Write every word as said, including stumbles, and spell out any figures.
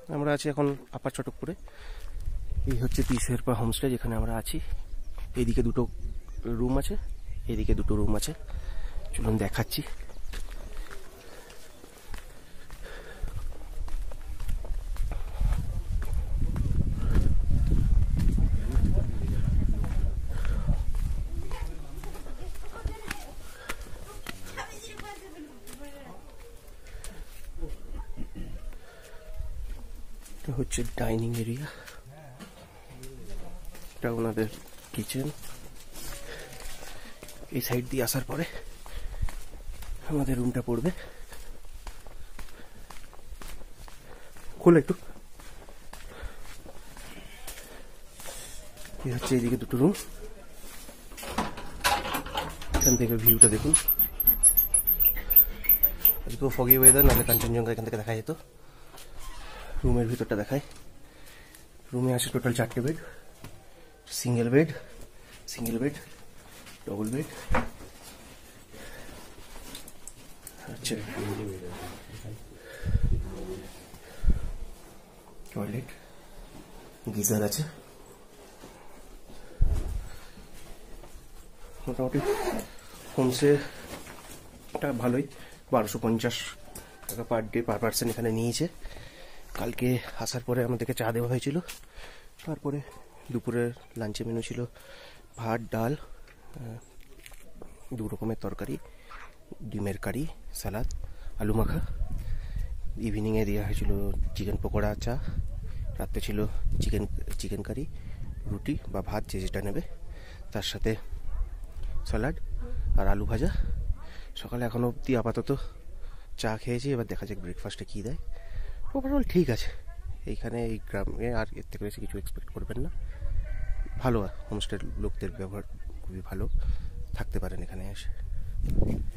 আমরা আছি এখন আপার চটকপুরে। এই হচ্ছে পি শেরপা হোমস্টে, যেখানে আমরা আছি। এইদিকে দুটো রুম আছে, এইদিকে দুটো রুম আছে, চলুন দেখাচ্ছি। এটা হচ্ছে ডাইনিং এরিয়া, এটা ওনাদের কিচেন। এই সাইড দিয়ে আসার পরে আমাদের রুমটা পড়বে। খোলো একটু। এই হচ্ছে এইদিকে দুটো রুম, এখান থেকে ভিউটা দেখুন। আজকেও ফগি ওয়েদার, নাহলে কাঞ্চনজঙ্ঘা এখান থেকে দেখা যেত। রুমের ভিতরটা দেখায়। রুমে আছে টোটাল চারটে bed, single bed, single bed, double bed, আচ্ছা টয়লেট, গিজার আছে। মোটামুটি হোমস্টেটা ভালোই, বারোশো পঞ্চাশ টাকা পার ডে পার পার্সন এখানে নিয়েছে। কালকে আসার পরে আমাদেরকে চা দেওয়া হয়েছিল। তারপরে দুপুরের লাঞ্চে মেনু ছিল ভাত, ডাল, দু রকমের তরকারি, ডিমের কারি, সালাদ, আলু মাখা। ইভিনিংয়ে দেওয়া হয়েছিল চিকেন পকোড়া, চা। রাত্রে ছিল চিকেন চিকেন কারি, রুটি বা ভাত, যে যেটা নেবে, তার সাথে স্যালাড আর আলু ভাজা। সকালে এখনও অবধি আপাতত চা খেয়েছি, এবার দেখা যাক ব্রেকফাস্টে কী দেয়। ওভারঅল ঠিক আছে। এইখানে এই গ্রামে আর এর থেকে বেশি কিছু এক্সপেক্ট করবেন না। ভালো হোমস্টের লোকদের ব্যবহার খুবই ভালো, থাকতে পারেন এখানে এসে।